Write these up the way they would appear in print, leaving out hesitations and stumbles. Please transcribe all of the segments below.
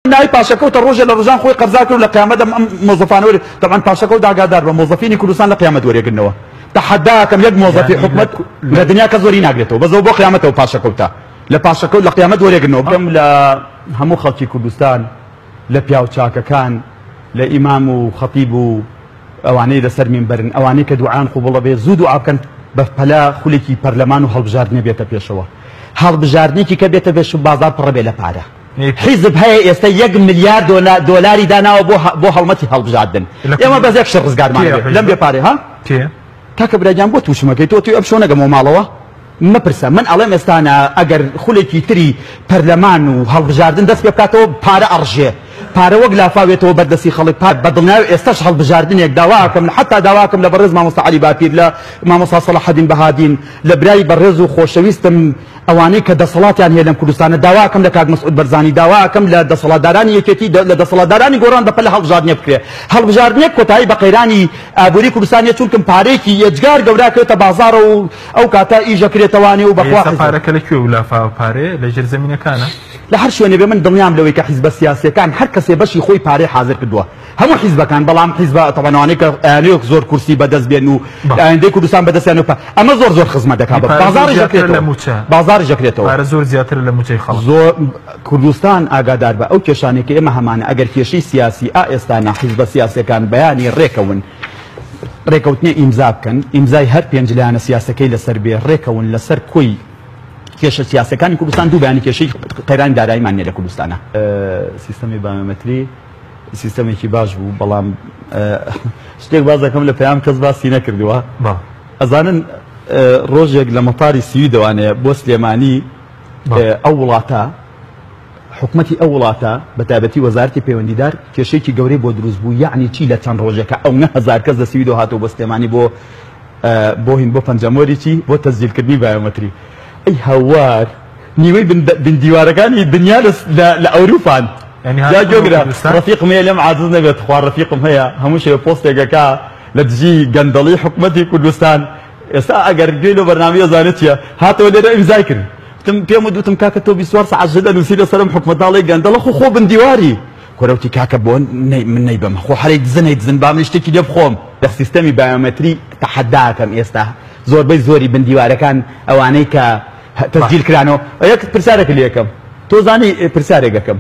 نای پاشەکەوتە ڕۆژە لە ڕۆژان خۆی قەرزا کرد لە قیامەتدا موظفان وەرێ طبعا پاشەکەوت ئاگادار بە موظفینی کوردستان لە قیامەت وەرێگرنەوە تەحەداکەم یەک موظفی حکومەت لە دنیا کەس وەری ناگرێتەوە بەزەوە بۆ قیامەتەوە پاشەکەوتە لە پاشەکەوت لە قیامەت وەرێگرنەوە بکەم لە هەموو خەڵکی کوردستان لە پیاو چاکەکان لە ئیمام و خەتیب و ئەوانەی لەسەر مینبەرن ئەوانەی کە دوعان قوبوڵە بێ زوو دوعا بکەن بە پەلا خولێکی پەرلەمان و هەڵبژاردنێ بێتە پێشەوە هەڵبژاردنێکی کە بێتە پێش و بازار پڕە بێ لە پارە حیزب هەیە ئێستا 1 ملیار دۆلاری داناوە بۆ هەڵمەتی هەڵبژاردن ئێمە بەس یەک شەڕ ڕزگارمان لەم بێپارێ ها کاکە برایان بۆ تووشمەکەی تۆ ئەم شۆ نەگەمەوە ماڵەوە مەپرسە من ئەڵێم ئێستانە ئەگەر خولێکی تری پەرلەمان و هەڵبژاردن دەست پێ بکاتەوە پارە ئەڕژێ پارە وەک لافاوێتەوە بەردەستی خەڵک بەدڵنیاوی ئێستاش هەڵبژاردنێک داواکەم حتا داواکەم لە بەڕێز مامۆستا عەلی باپیر لە مامۆستا سەلاحەدین بەهادین لە برای بەڕێز و خۆشەویستم ئەوانەی کە دەسەڵاتیان هەیە لەم کوردستانە داواکەم لە کاک مەسعود بەرزانی داواکەم لە دەسەڵاتدارانی یەکێتی لە دەسەڵاتدارانی گۆڕان بەپەلە هەڵبژاردنێک بکرێ هەڵبژاردنێک کۆتایی بە قەیرانی ئابووری کوردستانیە چونکەم پارێکی یەجگار گەوراکەوێتە بازاڕ و ئەو کاتە ئیژە کرێتەوانێ و بەخوا پارەکە لەکوێ و لافاوە پارێ لە ژێر زەمینەکانە لە هەر شوێنێ بێ من دڵنیام لەوەی کە حیزبە سیاسیەکان هەر کەسێ بەشی خۆی پارەی حاضر کردووە هەموو حیزبەکان بەڵام حیزبە تەوانەوەی کە ئەیانەیەک زۆر کورسی بەدەست بێن و ئایندەی کوردستان بەدەستیان ئەمە زۆر خزمەت دەکات بازاری ژەکرێتەوە پارە زۆر زیاتر لە موچەی خەڵک زۆر کوردستان ئاگادار بە ئەو کێشانێک کە ئێمە هەمانە ئەگەر کێشەی سیاسی ئێستانە حیزبە سیاسیەکان بەیانی ڕێکەوتنی ئیمزا بکەن ئیمزای هەر پێنج لایەنە سیاسەکەی لەسەر بێ ڕێکەون لەسەر کۆی کێشە سیاسەکانی کوردستان دوو بەیانی کێشەی قەیرانی داراییمان لە کوردستانە سیستەمی بایۆمەتری سیستەمێکی باش بوو بەڵام شتێک باز دەکەم لە پەیام کەس باسی نەکردووە ئەزانن ڕۆژێک لە مەتاری سوی دەوانەیە بۆ سلێمانی ئەو وڵاتە حکومەتی ئەو وڵاتە بە تایبەتی وەزارەتی پەیوەندیدار کێشەیەکی گەورەی بۆ دروست بوو یعنی چی لە چەند ڕۆژێکە ئەو 9,000 کەس لە سوید هاتەوە بۆ سلێمانی بۆ هین بۆ پەنجەمۆری چی بۆ تەسجیلکردنی بایۆمەتری ئەی هەوار نیوەی بندیوارەکانی دنیا لە ئەوروپان یا گۆگرە ڕەفیقم هەیە لەم عاجز نەبێت خوا ڕەفیقم هەیە هەموو شێوە پۆستێکەکە لە دژی گەندەڵی حکومەتی کوردستان ئێستا ئەگەر گوێ لە بەرنامەیە زانێت چییە هاتەوە لێرە ئیمزای کرد پێم وتم کاکە تۆ 24 ساعت دەنووسی لەسەرم حکومەتاڵی گەندەڵە خۆ بندیواری کۆرەوتی کاکە بۆ من نەیبم خۆ هەرەی دزن با من شتێکی لێ بخۆم لە سیستەمی بایۆمەتری تەحەداکەم ئێستا زۆربەی زۆری بندیوارەکان ئەوانەی کە تەسجیل کرانەوە یەک پرسیارێک لێ یەکەم تۆ زانی پرسیارێکەکەم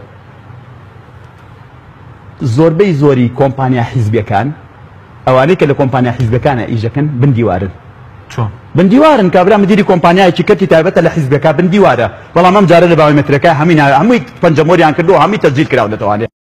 زۆربەی زۆری کۆمپانیا حیزبیەکان ئەوانەی کە لە کۆمپانیا حیزبەکانە ئیژەکەن بندیوارن بندیوارن کابرا مدیری کۆمپانیایکی کەتی تایبەتە لە حیزبەکە بندیوارە بەڵام ئەم جارە لە بایۆمەترەکە هەمووی پەنجەمۆریان کردو هەمووی تەسجیل کراوە دەتوانێت